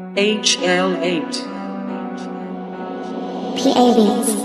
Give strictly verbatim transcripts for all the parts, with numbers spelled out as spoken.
H L eight. P A Beats.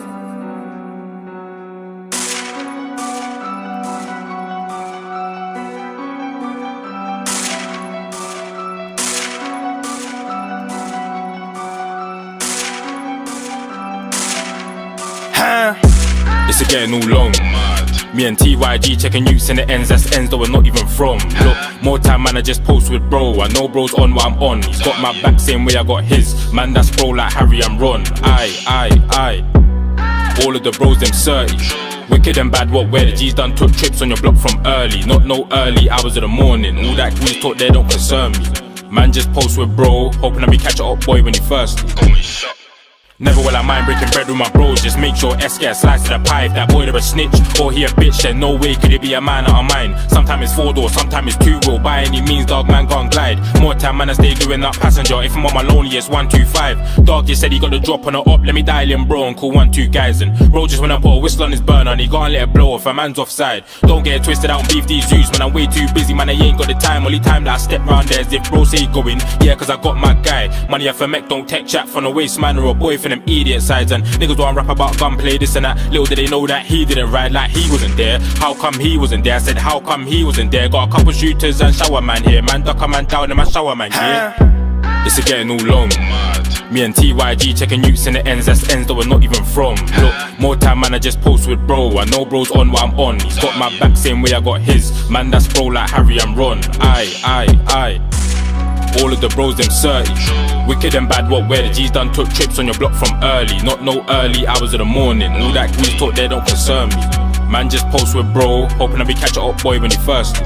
It's a getting all long. Me and T Y G checking youths in the ends, that's ends that we're not even from. Look, more time man I just post with bro. I know bro's on what I'm on. He's got my back same way I got his. Man that's bro like Harry and Ron. Aye, aye, aye. All of the bros them thirty. Wicked and bad what where the G's done took trips on your block from early. Not no early hours of the morning. All that grease talk there don't concern me. Man just post with bro, hoping that we catch a up boy when he thirsty. Never will I mind breaking bread with my bros. Just make sure S get a slice of the pie. If that boy they're a snitch or he a bitch, then no way could it be a man out of mine. Sometimes it's four door, sometimes it's two wheel. By any means, dog man can't glide. More time man I stay doing that passenger. If I'm on my loneliest, one two five. Dog just said he got the drop on the up. Let me dial in bro and call one two guys. And bro just wanna put a whistle on his burner and he can't let it blow if a man's offside. Don't get it twisted out and beef these youths. Man I'm way too busy, man I ain't got the time. Only time that I step round there is if bro say he going. Yeah, cause I got my guy. Money I for Mech, don't tech chat from the waste man or a boy from them idiot sides. And niggas don't rap about gunplay, this and that. Little did they know that he didn't ride like he wasn't there. How come he wasn't there? I said how come he wasn't there? Got a couple shooters and shower man here. Man duck a man down and my shower man here. It's a getting all long. Me and T Y G checking youths in the ends, that's ends that we're not even from. Look, more time man I just post with bro. I know bro's on what I'm on. He's got my back same way I got his. Man that's bro like Harry and Ron. Aye, aye, aye. All of the bros them thirty. Wicked and bad what where the G's done took trips on your block from early. Not no early hours of the morning. All that grease talk there don't concern me. Man just post with bro, hoping that we catch a up boy when he thirsty.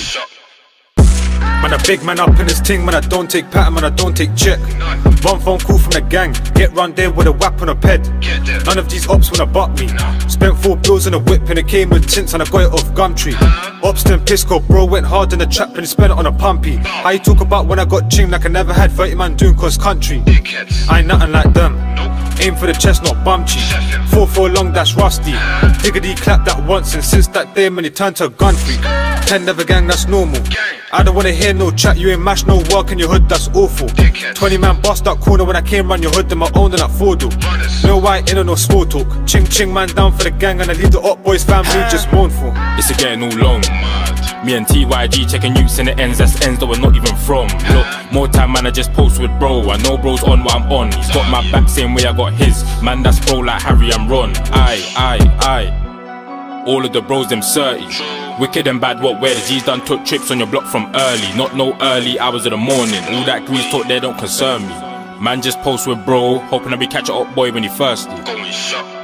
Man a big man up in this ting, man I don't take pattern, man I don't take check. One phone call from the gang, get run there with a whap on a ped. None of these ops wanna buck me. Spent four bills on a whip and it came with tints and I got it off Gumtree. Opston Pisco, bro went hard in the trap and he spent it on a pumpy. How you talk about when I got ching like I never had thirty man doing cross country. I ain't nothing like them. Aim for the chest, not bum cheek. Four four long, that's rusty. Diggity clapped that once and since that day man he turned to a gun freak. Ten never gang, that's normal. I don't wanna hear no chat, you ain't mash no work in your hood, that's awful. Twenty man bust that corner when I came round your hood, then my own and that four door. No white in or no small talk. Ching ching man down for the gang and I leave the up boys family just mournful. It's a getting all long. Me and T Y G checking youths in the ends, that's ends that we're not even from. Look, more time man I just post with bro. I know bro's on what I'm on. He's got my back same way I got his. Man that's bro like Harry and Ron. Aye, aye, aye. All of the bros them thirty. Wicked and bad what where the G's done took trips on your block from early. Not no early hours of the morning. All that grease talk there don't concern me. Man just post with bro, hoping that we catch a up boy when he thirsty.